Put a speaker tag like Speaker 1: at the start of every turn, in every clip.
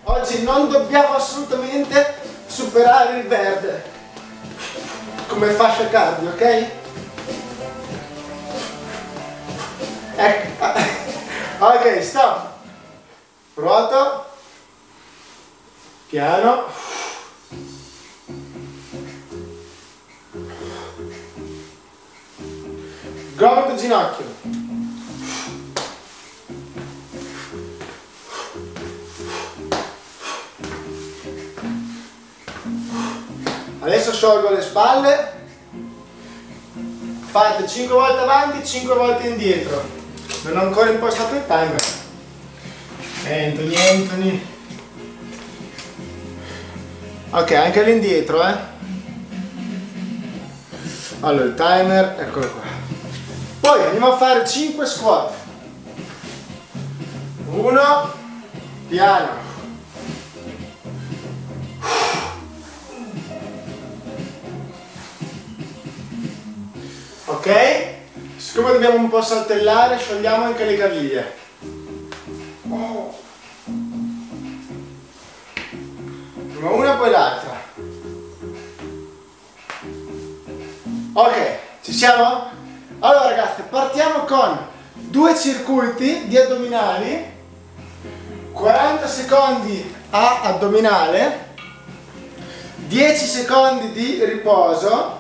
Speaker 1: Oggi non dobbiamo assolutamente superare il verde come fascia cardio, ok? Ecco. Ok, stop. Pronto? Piano. Gomito ginocchio. Adesso sciolgo le spalle. Fate 5 volte avanti, 5 volte indietro. Non ho ancora impostato il timer. Anthony. Ok, anche all'indietro, Allora, il timer, eccolo qua. Poi andiamo a fare 5 squat. 1, piano. Ok? Siccome dobbiamo un po' saltellare, sciogliamo anche le caviglie. Prima una, poi l'altra. Ok, ci siamo? Allora ragazzi, partiamo con 2 circuiti di addominali, 40 secondi a addominale, 10 secondi di riposo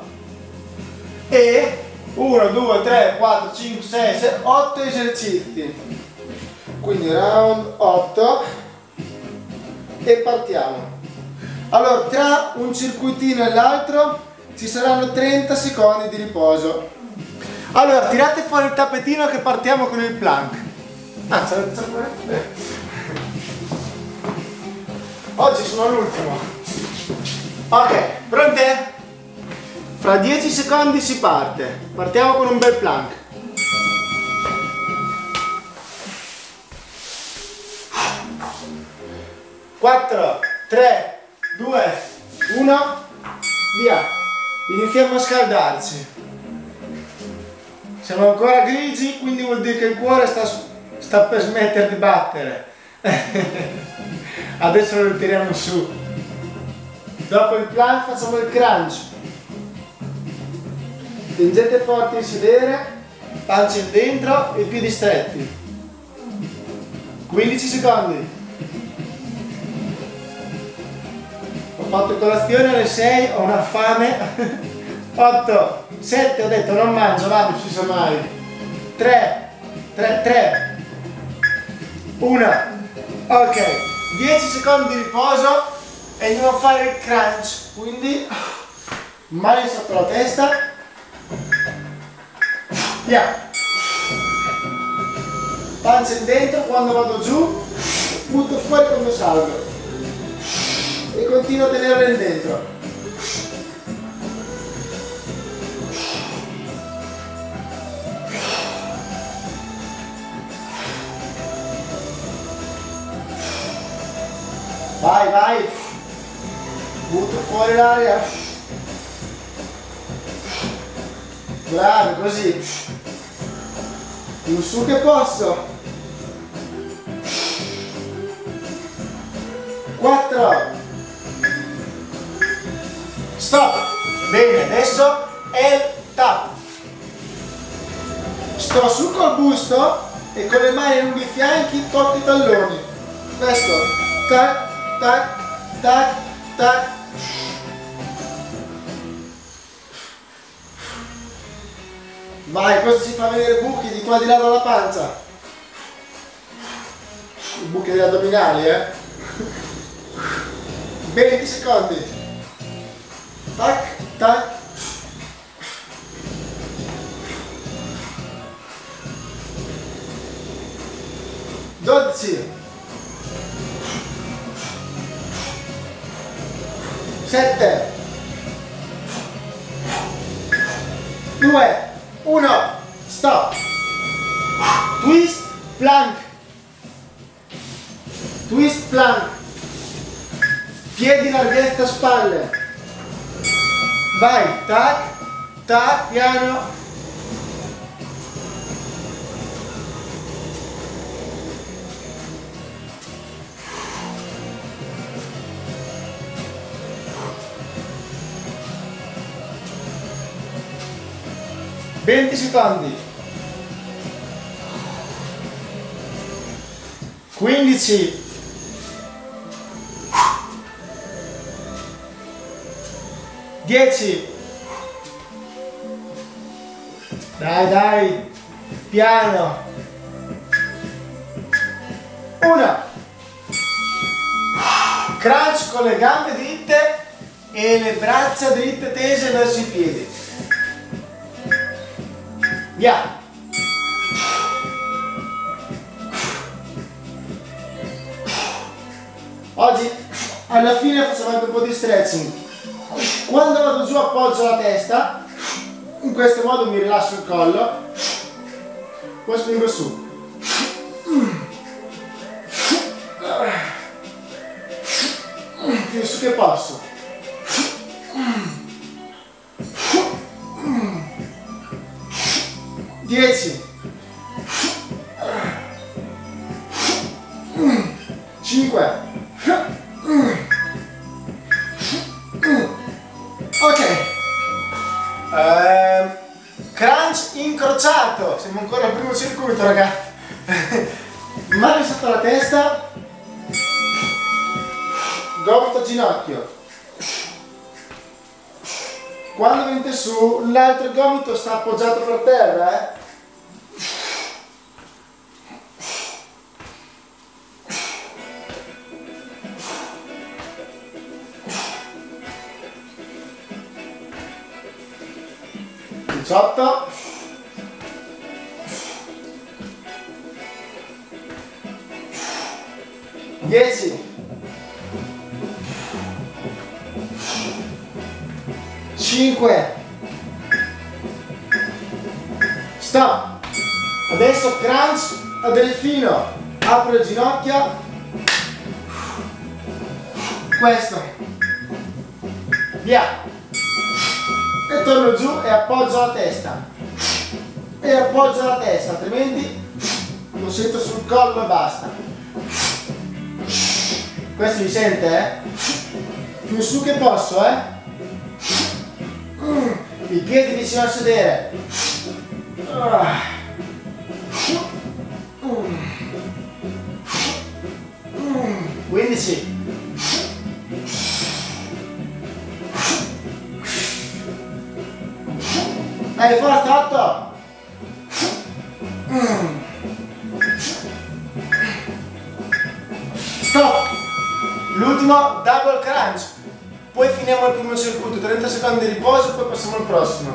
Speaker 1: e 1, 2, 3, 4, 5, 6, 7, 8 esercizi. Quindi round 8 e partiamo. Allora, tra un circuitino e l'altro ci saranno 30 secondi di riposo. Allora, tirate fuori il tappetino che partiamo con il plank. Oggi sono l'ultimo. Ok, pronte? Fra 10 secondi si parte. Partiamo con un bel plank. Quattro, 3, 2, 1, via. Iniziamo a scaldarci. Siamo ancora grigi, quindi vuol dire che il cuore sta per smettere di battere. Adesso lo tiriamo su. Dopo il plank facciamo il crunch. Stringete forte il sedere, pancia in dentro e piedi stretti. 15 secondi. Ho fatto colazione alle 6, ho una fame. 8, 7, ho detto non mangio, va, non si sa mai. 3, 1, ok, 10 secondi di riposo e andiamo a fare il crunch, quindi mani sotto la testa, via, pancia in dentro, quando vado giù, butto fuori quando salgo e continuo a tenerla in dentro. Vai, vai, butto fuori l'aria, bravo, così, più su che posso, 4, stop, bene, adesso è il tap, sto su col busto e con le mani lungo i fianchi tocco i talloni, questo, tac, tac, tac, tac. Vai, questo si fa vedere buchi di qua di là dalla pancia. I buchi degli addominali, 20 secondi. Tac, tac. Dodici. 7, 2, 1, stop, twist, plank, piedi larghezza spalle, vai, tac, tac, piano, 20 secondi, 15, 10, dai, piano, 1, crunch con le gambe dritte e le braccia dritte tese verso i piedi, via. Oggi alla fine facciamo anche un po' di stretching. Quando vado giù appoggio la testa, in questo modo mi rilasso il collo, poi spingo su. Più su che posso. 10, 5, ok, crunch incrociato, siamo ancora al primo circuito ragazzi, mani sotto la testa, gomito ginocchio, quando venite su l'altro gomito sta appoggiato per terra, 18, 10, 5, stop. Adesso crunch a delfino, apro le ginocchia, questo, via, e torno giù e appoggio la testa, altrimenti lo sento sul collo e basta. Questo mi sente, più su che posso, i piedi vicino al sedere, 15, forza, 8, stop, l'ultimo double crunch, poi finiamo il primo circuito, 30 secondi di riposo e poi passiamo al prossimo.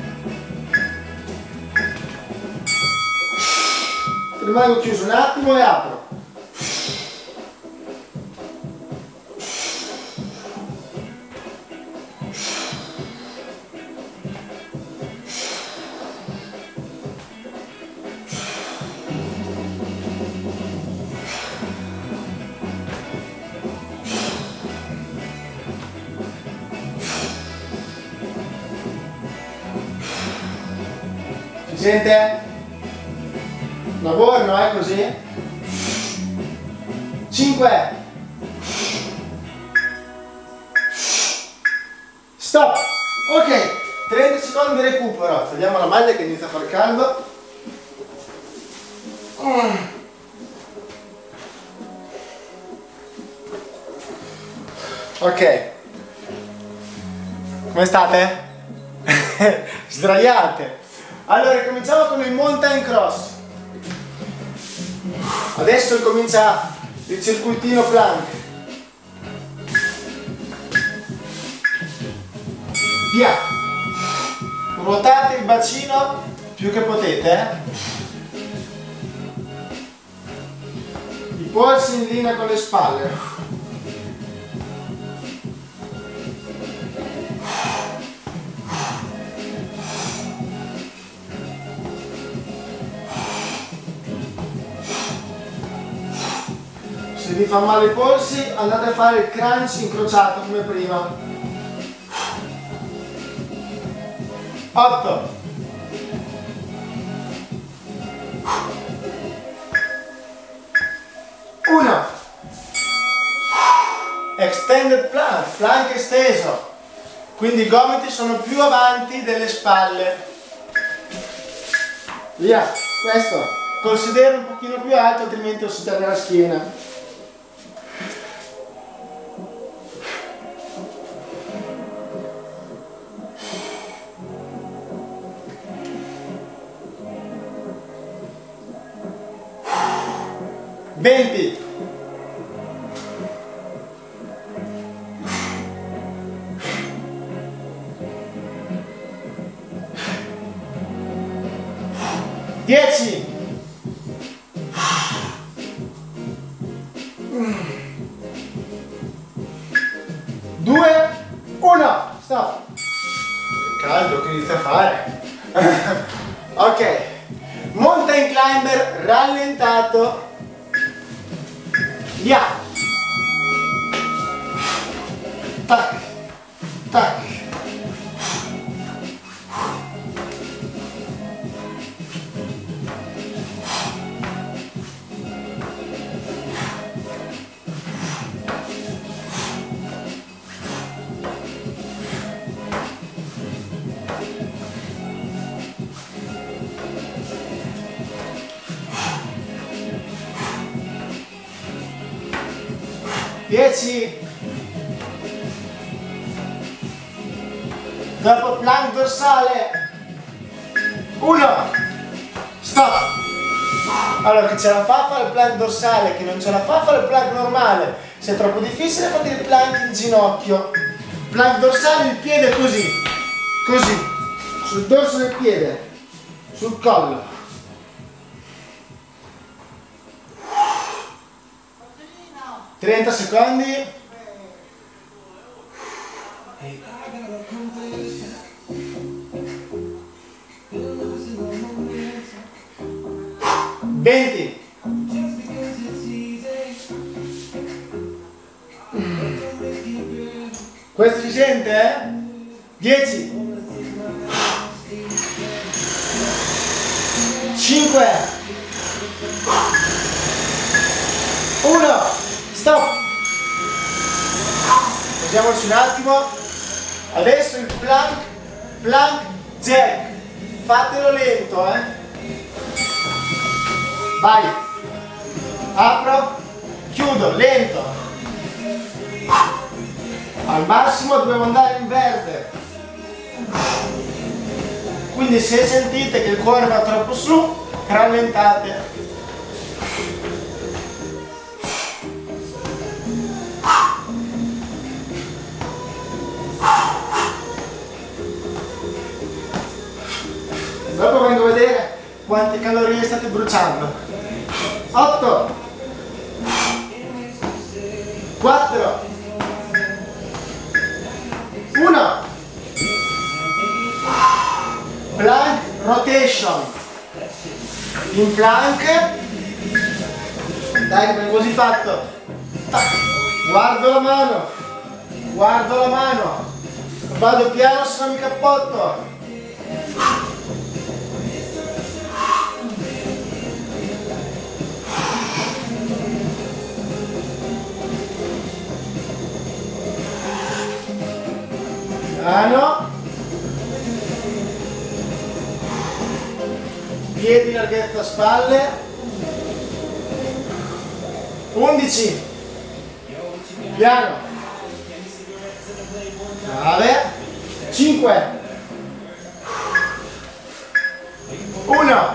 Speaker 1: Rimango chiuso un attimo e apro. Si sente? Lavoro, così? 5, stop, ok, 30 secondi di recupero, togliamo la maglia che inizia a far caldo, ok, come state? Sdraiate. Allora cominciamo con il mountain cross. Adesso comincia il circuitino plank. Via. Ruotate il bacino più che potete. I polsi in linea con le spalle. Se vi fa male i polsi andate a fare il crunch incrociato come prima. 8, 1, extended plank, plank esteso, quindi i gomiti sono più avanti delle spalle. Via, questo, col sedere un pochino più alto, altrimenti ho sedere la schiena. Venti. Dieci. 2, 1, stop. Caldo che inizia a fare. Ok, mountain climber rallentato. Via. Tac, tac. Dieci. Dopo plank dorsale. 1. Stop. Allora, chi ce la fa fare il plank dorsale, chi non ce la fa fare il plank normale. Se è troppo difficile fate il plank in ginocchio. Plank dorsale, il piede così. Così. Sul dorso del piede. Sul collo. 30 secondi. Venti. Questo si sente, eh? 10. 5. 1. Stop! Posiamoci un attimo. Adesso il plank jack. Fatelo lento, eh. Vai. Apro, chiudo, lento. Al massimo dobbiamo andare in verde. Quindi se sentite che il cuore va troppo su, rallentate. Dopo vengo a vedere quante calorie state bruciando. 8, 4, 1, plank rotation. In plank, dai che vengo così fatto. Guardo la mano, vado piano se non mi cappotto. Piano, piedi larghezza spalle. 11, piano, 9, 5, 1,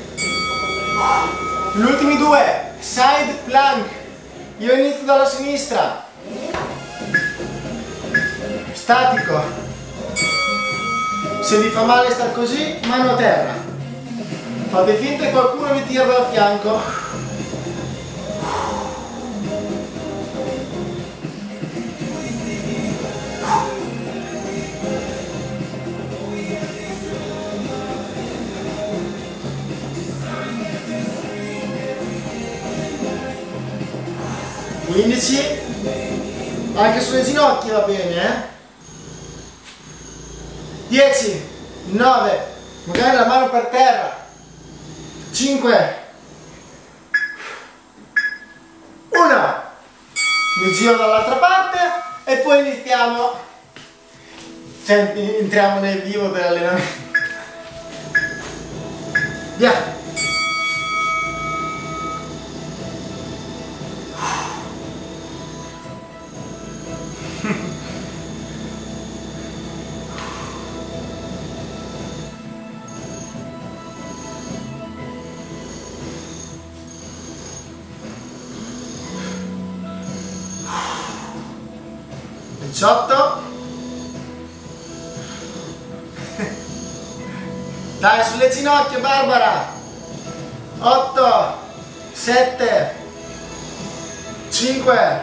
Speaker 1: gli ultimi 2, side plank. Io inizio dalla sinistra. Statico. Se vi fa male star così, mano a terra. Fate finta che qualcuno vi tira dal fianco. Indici, anche sulle ginocchia va bene, eh? 10, 9, magari la mano per terra, 5, 1, mi giro dall'altra parte e poi iniziamo, cioè entriamo nel vivo dell'allenamento. Via. Dai, sulle ginocchia, Barbara. 8, 7, 5,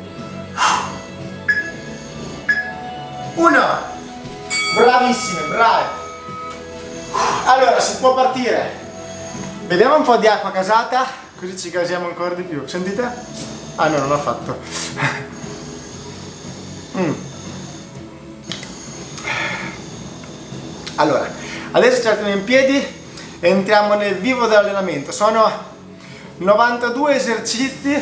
Speaker 1: 1. Bravissime, brave. Allora, si può partire. Beviamo un po' di acqua casata, così ci casiamo ancora di più. Sentite? Ah no, non l'ho fatto. Allora, adesso ci alziamo in piedi e entriamo nel vivo dell'allenamento. Sono 92 esercizi,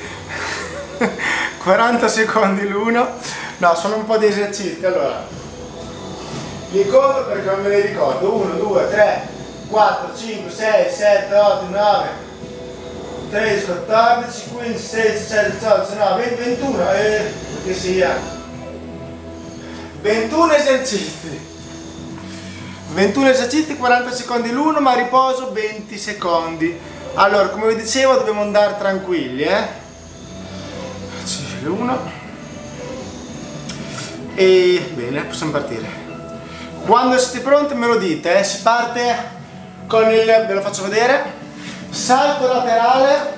Speaker 1: 40 secondi l'uno. No, sono un po' di esercizi. Allora, li conto perché non me li ricordo. 1, 2, 3, 4, 5, 6, 7, 8, 9, 13, 14, 15, 16, 17, 18, 19, 20, 21. Che sia 21 esercizi. 21 esercizi, 40 secondi l'uno, ma riposo 20 secondi. Allora, come vi dicevo, dobbiamo andare tranquilli, Uno. E bene, possiamo partire. Quando siete pronti me lo dite, Si parte con il, ve lo faccio vedere, salto laterale,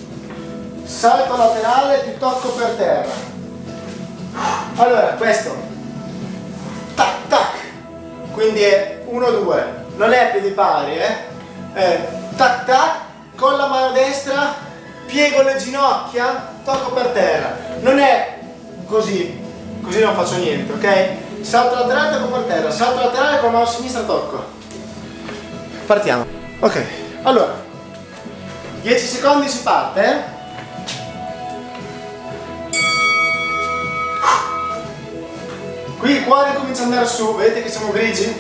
Speaker 1: ti tocco per terra. Allora, questo, tac, tac. Quindi è 1, 2, non è piedi pari, tac tac, con la mano destra piego le ginocchia, tocco per terra, non è così non faccio niente, ok? Salto laterale, tocco per terra, salto laterale con la mano sinistra tocco. Partiamo, ok, allora, 10 secondi si parte, Qui il cuore comincia ad andare su, vedete che siamo grigi?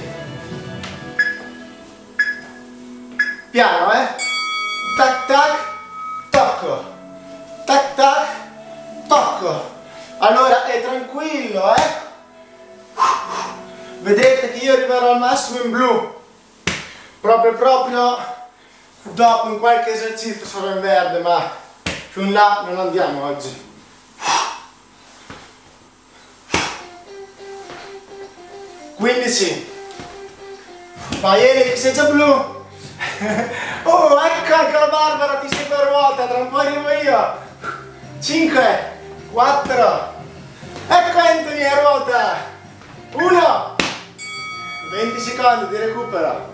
Speaker 1: Piano, Tac tac, tocco. Tac tac, tocco. Allora è tranquillo, Vedete che io arriverò al massimo in blu. Proprio dopo in qualche esercizio sarò in verde, ma più in là non andiamo oggi. 15. Vai Eric, sei già blu. Oh, ecco anche la Barbara, ti segue a ruota, tra un po' arrivo io. 5, 4. Ecco Anthony a ruota. 1. 20 secondi di recupero.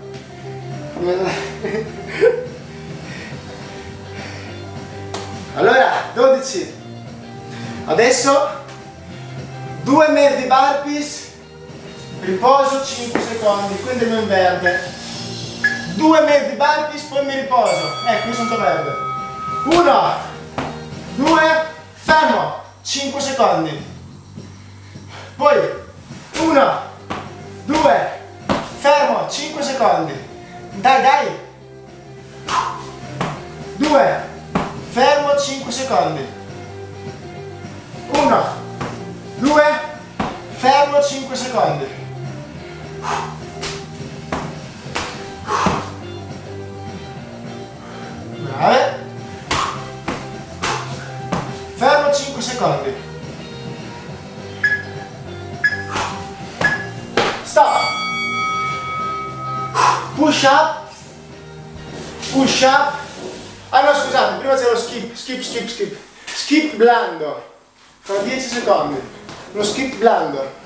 Speaker 1: Allora, 12. Adesso 2 mezzi burpees. Riposo 5 secondi, quindi andiamo in verde. 2 mezzi burpees, poi mi riposo. Ecco, io sono già verde. 1, 2, fermo, 5 secondi. Poi 1, 2, fermo, 5 secondi. Dai. 2, fermo, 5 secondi. 1, 2, fermo, 5 secondi. Brave. Fermo 5 secondi. Stop. Push up. Push up. Ah no, scusate, prima c'è lo skip. Skip blando. Fra 10 secondi. Lo skip blando.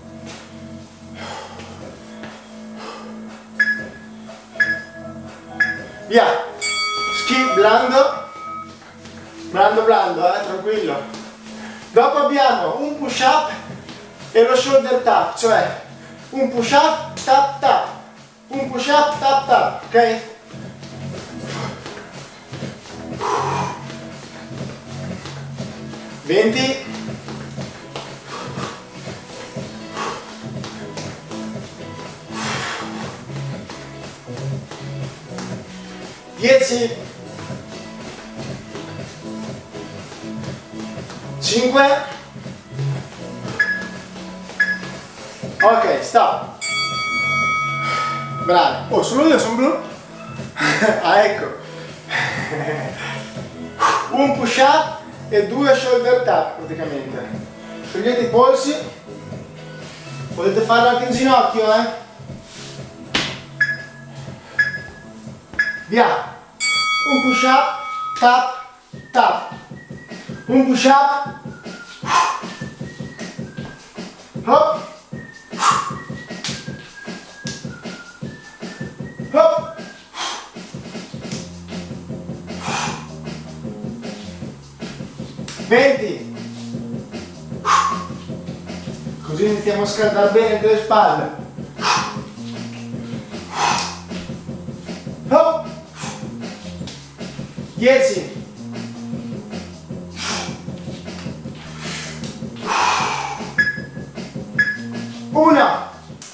Speaker 1: Via. Skip blando, tranquillo. Dopo abbiamo un push up e lo shoulder tap, cioè un push up, tap tap, un push up, tap tap, ok? Venti. 10, 5, ok, stop. Bravi. Oh, solo io sono blu? Ah, ecco. Un push up e 2 shoulder tap praticamente. Sciogliete i polsi. Potete farlo anche in ginocchio, eh? Via. Un push up, tap, tap. Un push up. Hop. Hop. Venti. Così iniziamo a scaldare bene anche le spalle. Hop. 10. 1.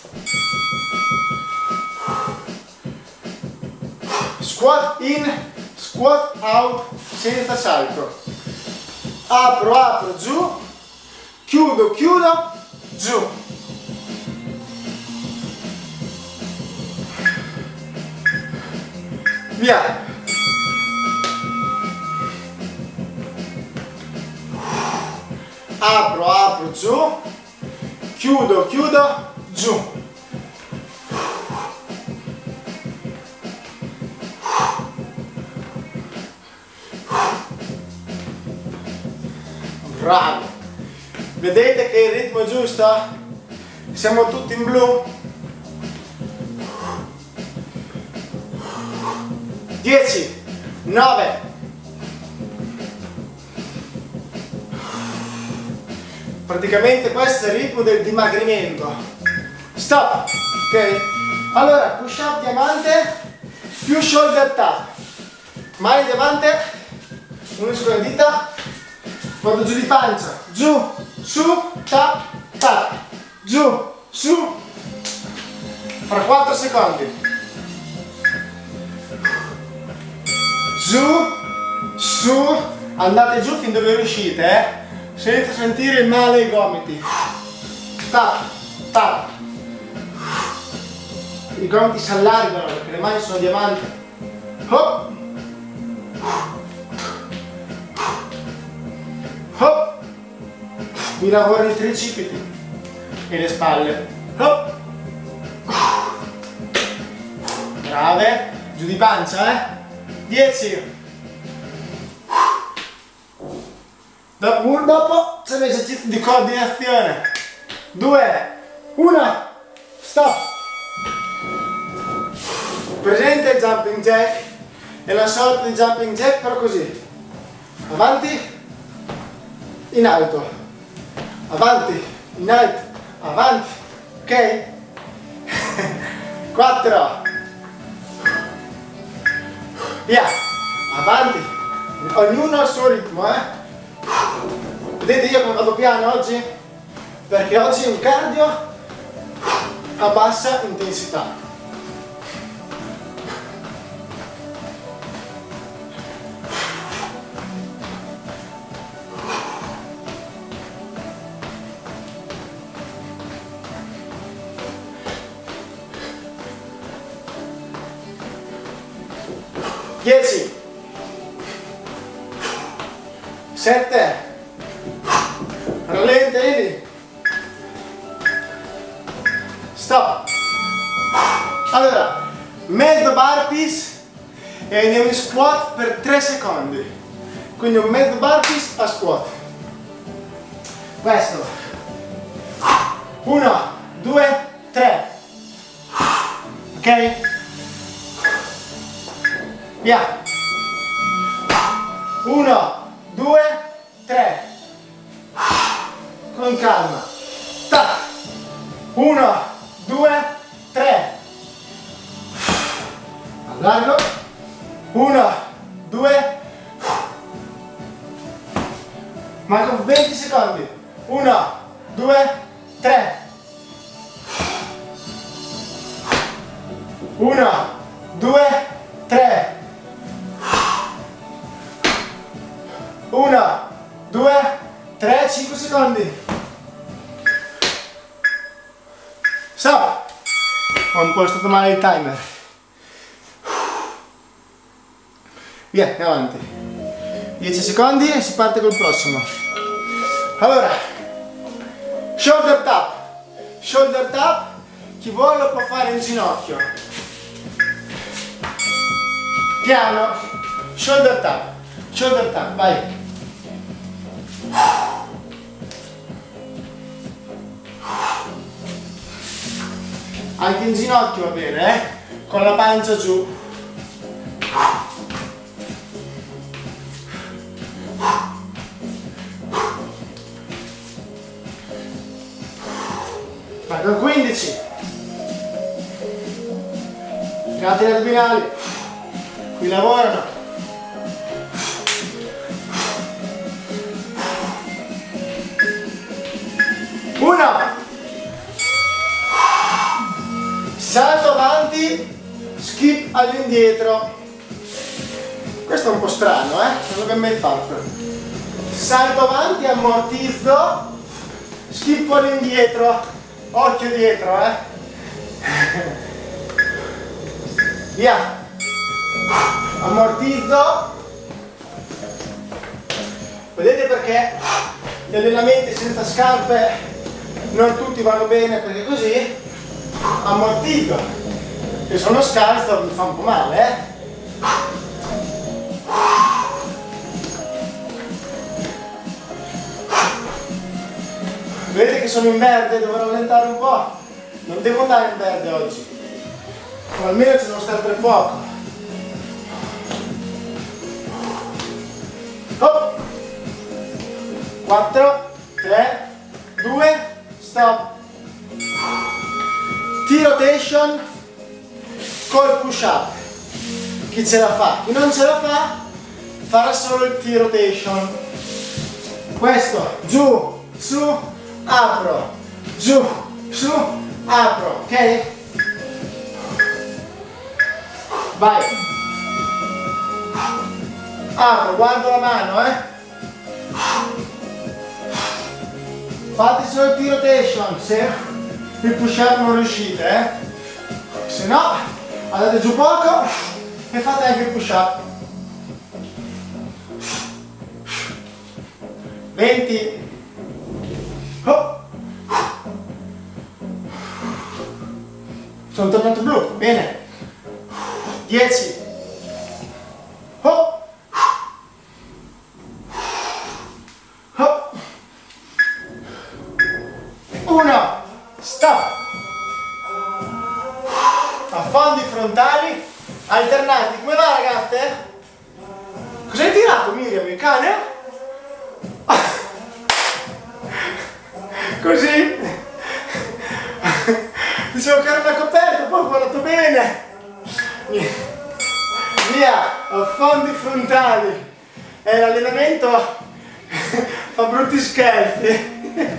Speaker 1: Squat in, squat out senza salto. Apro, apro, giù, chiudo, chiudo, giù. Via. Apro, apro, giù, chiudo, chiudo, giù. Bravo! Vedete che il ritmo è giusto? Siamo tutti in blu. 10, 9, praticamente questo è il ritmo del dimagrimento. Stop! Ok? Allora, push up diamante più shoulder tap. Mani diamante, unisco le dita, vado giù di pancia, giù, su, tap, tap, giù, su, fra 4 secondi. Giù, su, andate giù fin dove riuscite, senza sentire il male ai gomiti. Tap, tap. I gomiti si allargano perché le mani sono diamanti. Hop. Hop. Mi lavoro i tricipiti e le spalle. Hop. Brave. Giù di pancia, 10. Dopo c'è l'esercizio di coordinazione. 2, 1, stop. Presente il jumping jack, è una sorta di jumping jack però così. Avanti, in alto. Avanti, in alto, avanti. Ok? 4. Via. Avanti. Ognuno al suo ritmo, Vedete io come vado piano oggi? Perché oggi è un cardio a bassa intensità. Dieci. 7. Rallenti. Stop. Allora, mezzo burpees e andiamo in squat per 3 secondi. Quindi un mezzo burpees a squat. Questo. 1, 2, 3. Ok? Via. 1, 2, 3. Con calma. Tac. 1, 2, 3. Allargo. 1, 2. Mancano 20 secondi. 1, 2, 3. 1, 2, 3. 1, 2, 3, 5 secondi. Stop. Ho impostato male il timer. Via, andiamo avanti. 10 secondi e si parte col prossimo. Allora, shoulder tap. Shoulder tap, chi vuole lo può fare in ginocchio. Piano, shoulder tap, vai. Anche in ginocchio va bene, con la pancia giù. Vai con 15. Catene addominali. Qui lavorano. Uno. Salto avanti, skip all'indietro. Questo è un po' strano, non l'abbiamo mai fatto. Salto avanti, ammortizzo, skip all'indietro. Occhio dietro, Via. Ammortizzo. Vedete perché gli allenamenti senza scarpe non tutti vanno bene, perché così ammortizzo. Se sono scalzo mi fa un po' male, Vedete che sono in verde, devo rallentare un po'. Non devo andare in verde oggi. O almeno ci devo stare per poco. Oh. 4, 3, 2, stop. T-rotation col push up. Chi ce la fa? Chi non ce la fa farà solo il T-rotation. Questo, giù, su, apro, giù, su, apro, ok? Vai. Apro, guardo la mano, Fate solo il T-rotation se il push up non riuscite, Se no, andate giù poco e fate anche il push up. 20. Oh. Sono tornato blu, bene. 10. Oh. Oh. 1. Stop. Affondi frontali alternati. Come va, ragazze? Cosa hai tirato, Miriam? Il cane? Così? Dicevo che era una coperta, poi ho guardato bene. Via, affondi frontali. L'allenamento fa brutti scherzi.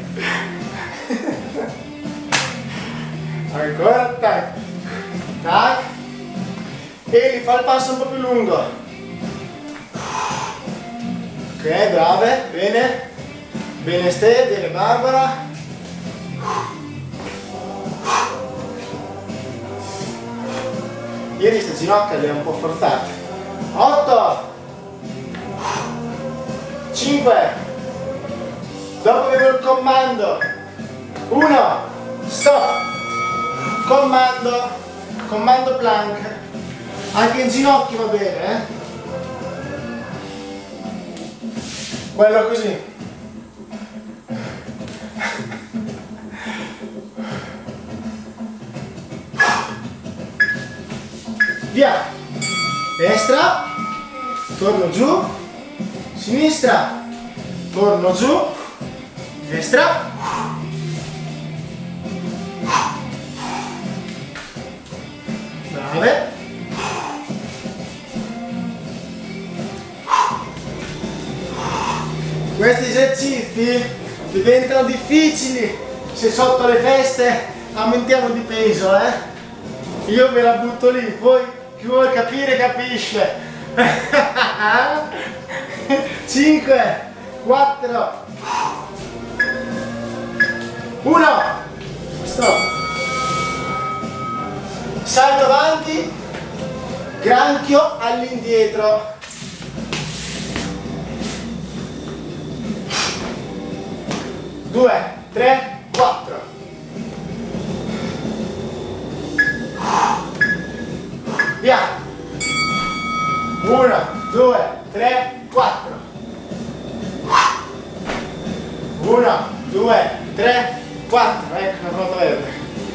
Speaker 1: Ancora, tac, tac. E li fa il passo un po' più lungo. Ok, brave, bene. Bene Ste, bene Barbara. Ieri queste ginocchia le ho un po' forzate. 8. 5. Dopo avevo il comando. 1. Stop. Comando. Comando plank. Anche in ginocchio va bene, Quello così. Via. Destra. Torno giù. Sinistra. Torno giù. Destra. Brave. Questi esercizi diventano difficili se sotto le feste aumentiamo di peso, Io ve la butto lì, poi chi vuole capire capisce. 5, 4, 1, stop. Salto avanti, granchio all'indietro. 2, 3, 4. Via. 1, 2, 3, 4. 1, 2, 3, 4. Ecco la nota verde.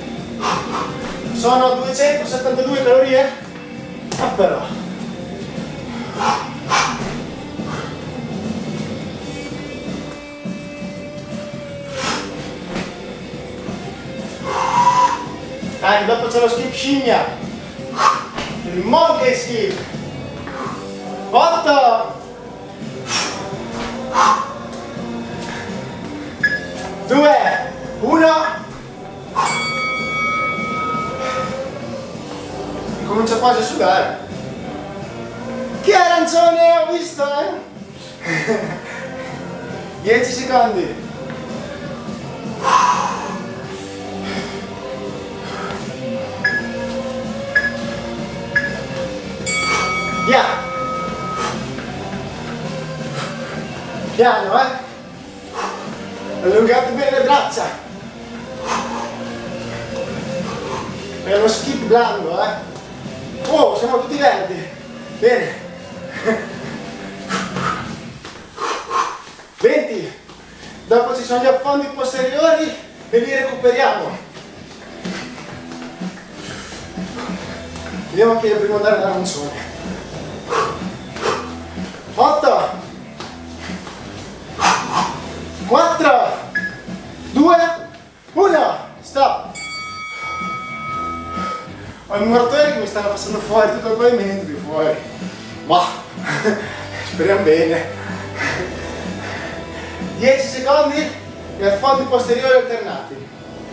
Speaker 1: Sono 272 calorie? Ah però. Dai, dopo c'è lo skip scimmia. Il monkey skip. 8. 2, 1. Comincia quasi a sudare. Che arancione ho visto, eh? 10 secondi. Via. Piano, allungate bene le braccia. È uno skip blando, Oh, siamo tutti verdi. Bene. 20. Dopo ci sono gli affondi posteriori e li recuperiamo. Vediamo chi è il primo ad andare all'arancione. 8, 4, 2, 1, stop. Ho i mortori che mi stanno passando fuori tutto il pavimento di fuori. Ma speriamo bene. 10 secondi e affondi posteriori alternati.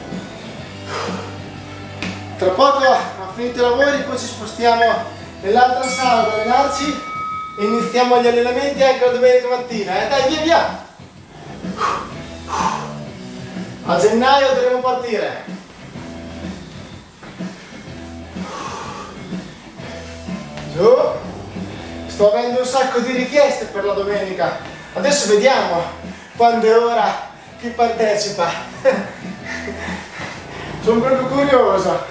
Speaker 1: Tra poco ho finito i lavori, poi ci spostiamo nell'altra sala ad allenarci e iniziamo gli allenamenti anche la domenica mattina. Dai, via via! A gennaio dovremo partire. Giù. Sto avendo un sacco di richieste per la domenica. Adesso vediamo quando è ora chi partecipa. Sono proprio curioso.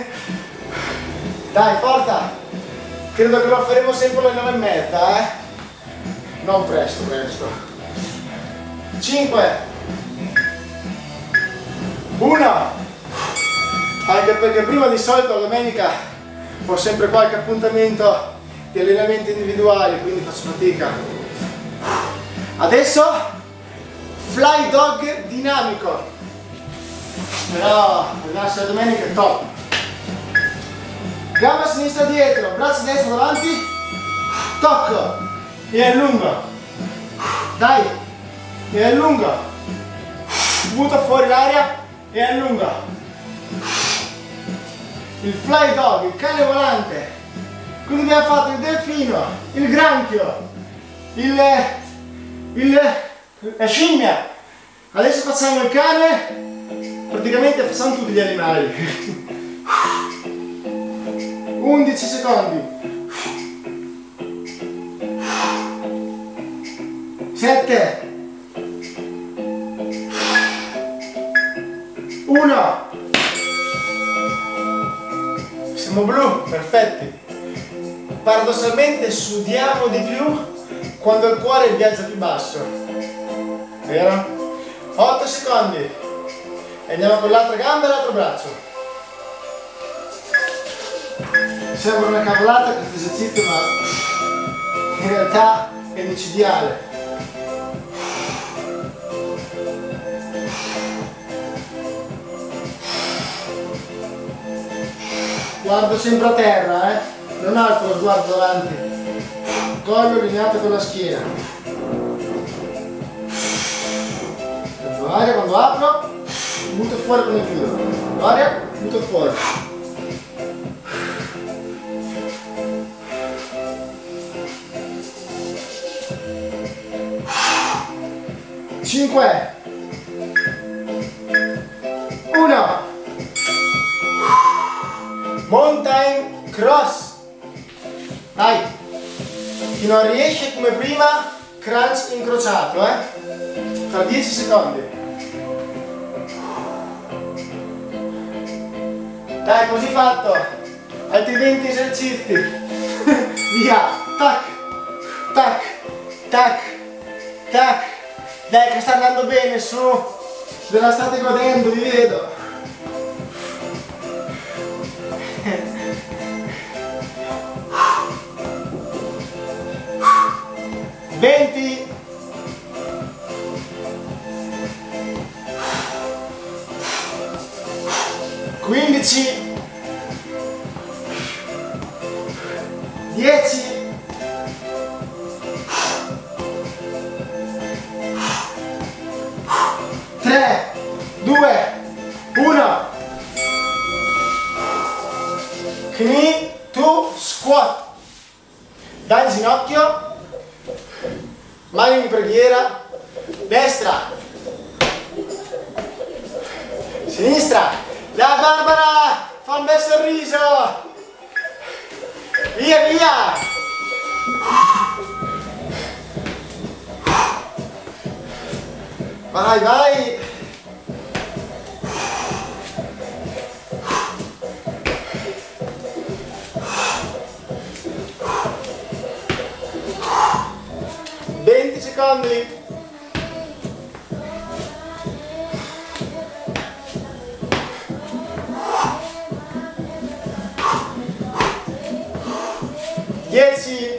Speaker 1: Dai, forza! Credo che lo faremo sempre alle 9:30, Non presto. 5, 1. Anche perché prima di solito la domenica ho sempre qualche appuntamento di allenamenti individuali, quindi faccio fatica. Adesso fly dog dinamico. Però allenarsi la domenica è top. Gamba sinistra dietro, braccio destro davanti, tocco e allungo. Dai, e allungo. Butta fuori l'aria e allungo. Il fly dog, il cane volante. Quindi abbiamo fatto il delfino, il granchio, la scimmia. Adesso facciamo il cane, praticamente facciamo tutti gli animali. 11 secondi. 7. 1. Siamo blu, perfetti. Paradossalmente sudiamo di più quando il cuore viaggia più basso. Vero? 8 secondi. E andiamo con l'altra gamba e l'altro braccio. Sembra una cavolata questo esercizio, ma in realtà è micidiale. Guardo sempre a terra, non alzo lo sguardo davanti. Collo allineato con la schiena. Prendo aria quando apro, butto fuori quando chiudo. Prendo aria, butto fuori. 5, 1, mountain cross, dai, chi non riesce come prima, crunch incrociato, tra 10 secondi, dai, così fatto, altri 20 esercizi, via, tac, tac, tac, tac, dai che sta andando bene, su, ve la state godendo, vi vedo. 20, 15, 10, 3, 2, 1, knee to squat, dal ginocchio, mani in preghiera, destra, sinistra, la Barbara, fa un bel sorriso, via via, vai vai, secondi, dieci,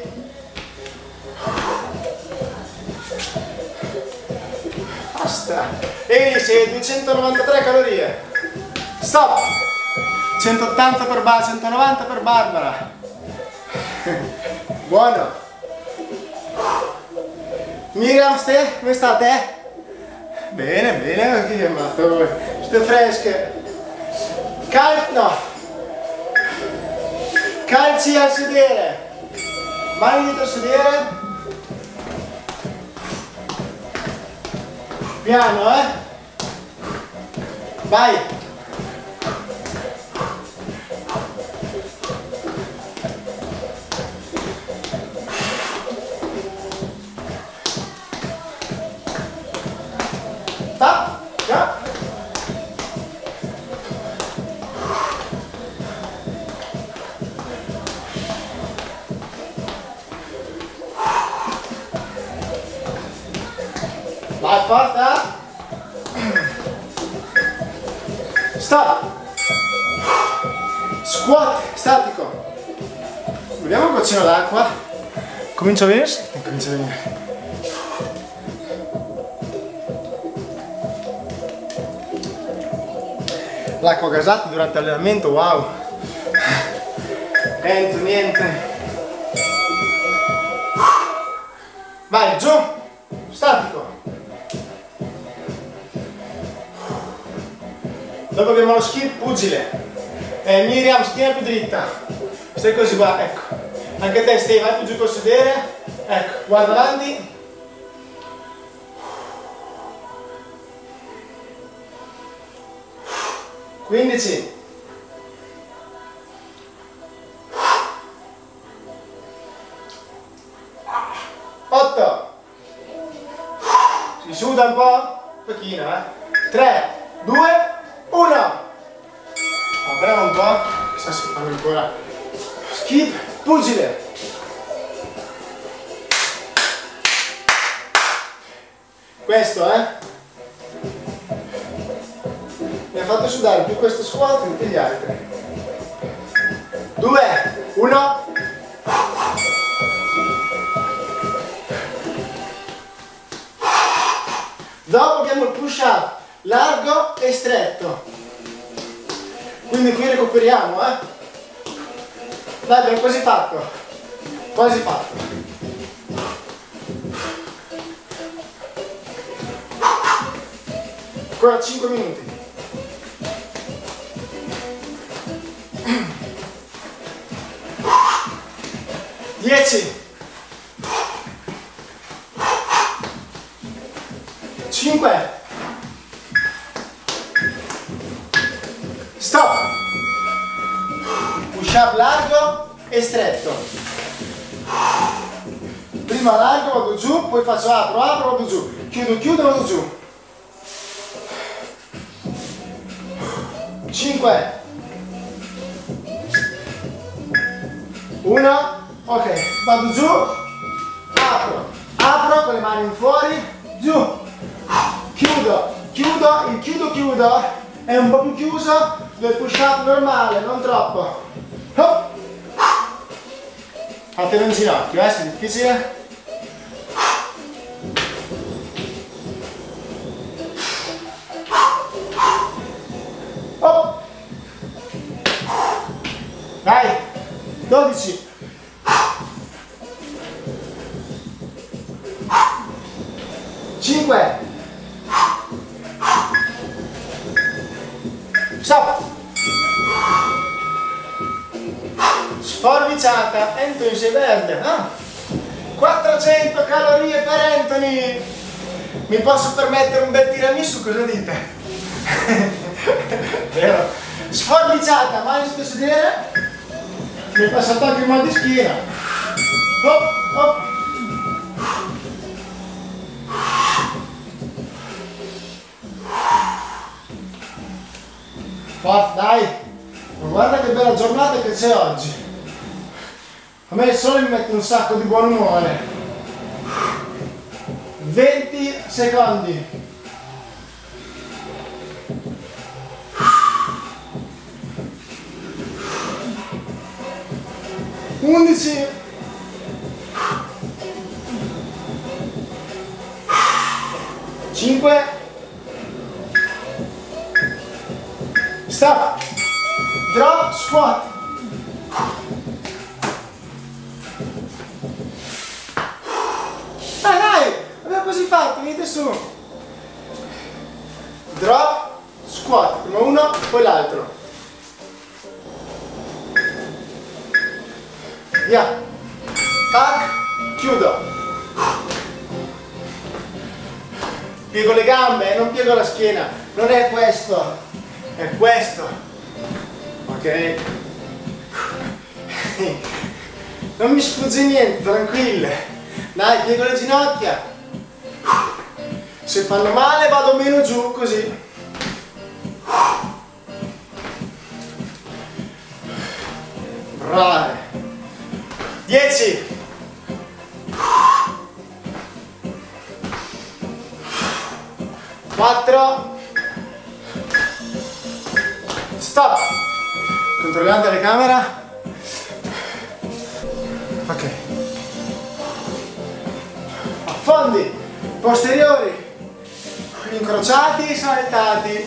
Speaker 1: basta, elise, 293 calorie, stop, 180 per Barbara, 190 per Barbara, buono. Miriam, ste, come state? Bene, bene, che ammazza voi. Siete fresche. Calci al sedere. Mani dietro al sedere. Piano, Vai. Vai, forza! Stop! Squat, statico! Beviamo un goccino d'acqua. Comincia a venire? Comincia a venire. L'acqua gasata durante l'allenamento, wow! Niente. Vai, giù! Statico! Dopo abbiamo lo skip pugile. Miriam, schiena più dritta. Stai così, guarda, ecco. Anche te, stai, vai più giù col sedere. Ecco, guarda avanti. Quindici. 8. Si suda un po'? Un pochino, 3, 2, 1. Apriamo un po', chissà se fanno ancora. Skip, pugile. Questo, mi ha fatto sudare più questo squat che gli altri. 2, 1. Dopo abbiamo il push up largo e stretto. Quindi qui recuperiamo, Dai, abbiamo quasi fatto. Quasi fatto. Ancora 5 minuti. 10. 5, stop, push up largo e stretto, prima largo, vado giù, poi faccio apro, apro, vado giù, chiudo, chiudo, vado giù, 5, 1, ok, vado giù, apro, apro con le mani fuori, giù, chiudo, chiudo, il chiudo, chiudo, è un po' più chiuso del push up normale, non troppo. Fatelo in ginocchio, se è difficile. Oh. Dai, 12. 5. Stop. Sforbiciata, Anthony sei verde, no? 400 calorie per Anthony. Mi posso permettere un bel tiramisù, cosa dite? Vero? Sforbiciata, mani sul sedere. Mi è passato anche il mal di schiena. Oh, oh. Forza, dai! Ma guarda che bella giornata che c'è oggi! A me il sole mi mette un sacco di buon umore. 20 secondi. Undici. 5. Stop. Drop, squat. Dai, abbiamo quasi fatto, venite su. Drop, squat. Prima uno, poi l'altro. Via. Tac, chiudo. Piego le gambe, non piego la schiena. Non è questo. È questo, ok? Non mi sfugge niente, tranquille. Dai, piego le ginocchia. Se fanno male vado meno giù, così. Brave. 10. 4. Stop! Controlliamo la telecamera. Ok. Affondi, posteriori, incrociati, saltati.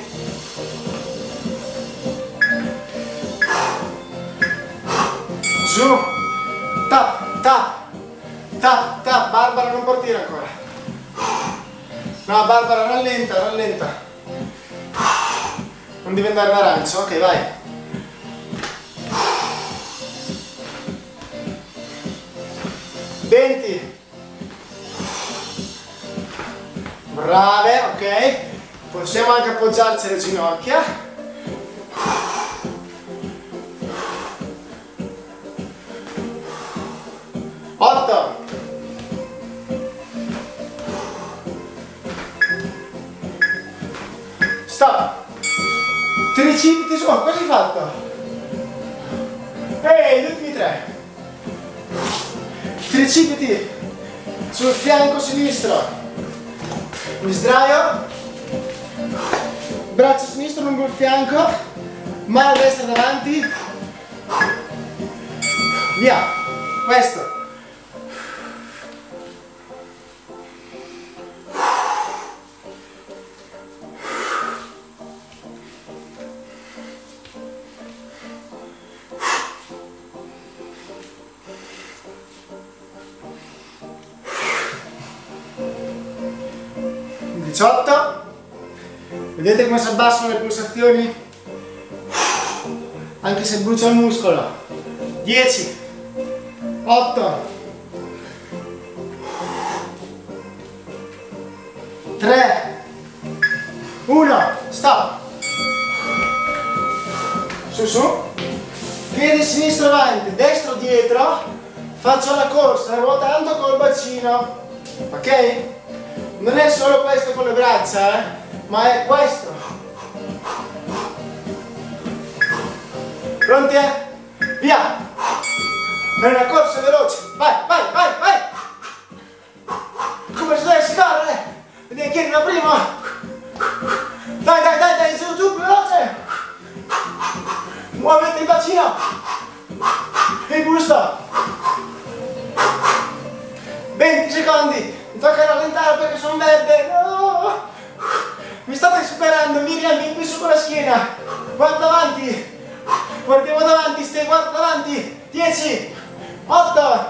Speaker 1: Giù. Tap, tap, tap, tap. Barbara, non partire ancora. No, Barbara, rallenta, rallenta. Non devi andare in arancio, ok, vai. Venti. Brave, ok. Possiamo anche appoggiarci le ginocchia. 8. 3 su, quasi fatto. Ehi, gli ultimi 3. Tricipiti sul fianco sinistro. Mi sdraio. Braccio sinistro lungo il fianco. Mano destra davanti. Via. Questo. Vedete come si abbassano le pulsazioni? Anche se brucia il muscolo. 10, 8, 3, 1, stop. Su su. Piede sinistro avanti, destro dietro. Faccio la corsa ruotando col bacino. Ok? Non è solo questo con le braccia, ma è questo. Pronti? Via! È una corsa veloce. Vai, vai, vai, vai! Come se dovessi correre! Vedi chi arriva prima! Dai, dai, dai, dai, giù, giù, veloce! Muovete il bacino! Il busto! 20 secondi! Mi tocca rallentare perché sono verde! No! Mi state superando, Miriam, vieni su con la schiena! Guarda avanti! Guardiamo davanti, guarda davanti! 10! 8!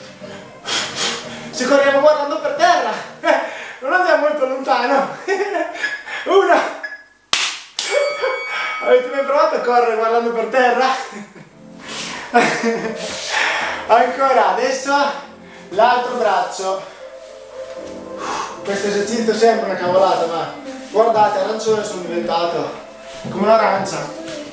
Speaker 1: Se corriamo guardando per terra! Non andiamo molto lontano! 1! Avete mai provato a correre guardando per terra? Ancora, adesso l'altro braccio. Questo esercizio sembra una cavolata, ma guardate, arancione sono diventato come un'arancia.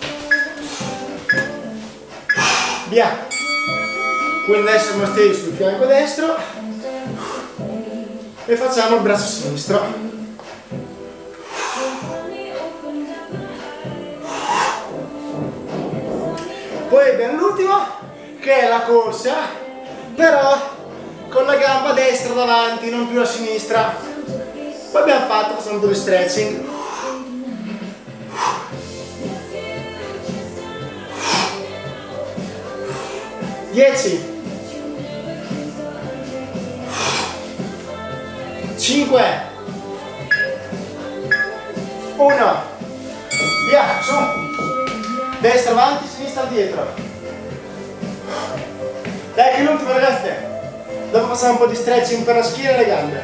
Speaker 1: Via! Quindi adesso mi stendo sul fianco destro e facciamo il braccio sinistro. Poi abbiamo l'ultimo che è la corsa, però con la gamba destra davanti, non più a sinistra. Poi abbiamo fatto, facciamo un po' di stretching. Dieci. 5, 1, via, su, destra avanti, sinistra dietro. Dai che è l'ultimo ragazzi, dopo facciamo un po' di stretching per la schiena e le gambe.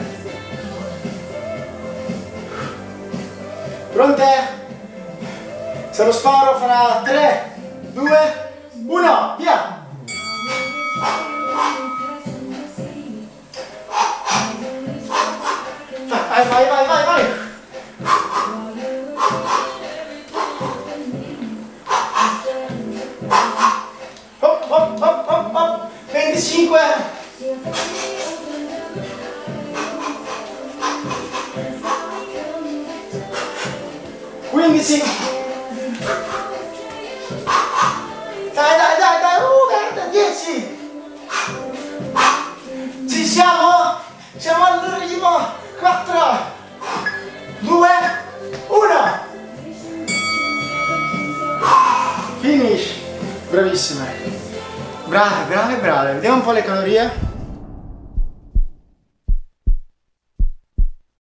Speaker 1: Pronte? Se lo sparo farà 3, 2, 1, via! Vai, vai, vai, vai, vai! Hop, hop, hop, hop, hop! 25! 15! Dai, dai, dai, dai! Guarda, 10! Ci siamo? Siamo all'arrivo! 4, 2, 1. Finish. Bravissime. Brave, brave, brave. Vediamo un po' le calorie.